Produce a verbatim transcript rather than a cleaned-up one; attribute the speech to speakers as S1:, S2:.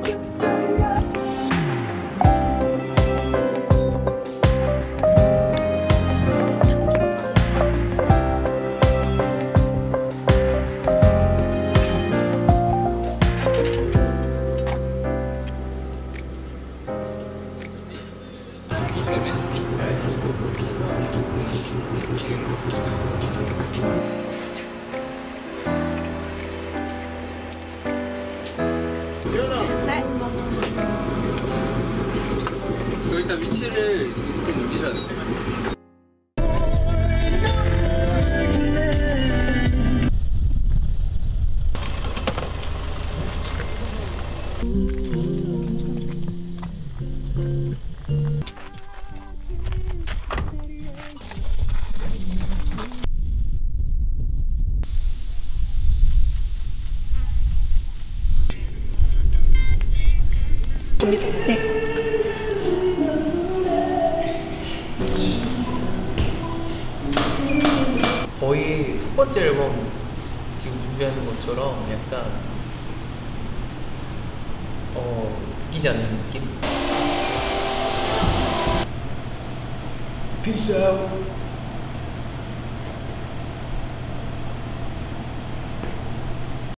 S1: 네.
S2: 저 일단 위치를 이렇게 옮기셔야 돼요.
S1: 네.
S3: 거의 첫 번째 앨범 지금 준비하는 것처럼 약간 어 느끼지 않는 느낌?
S4: Peace out.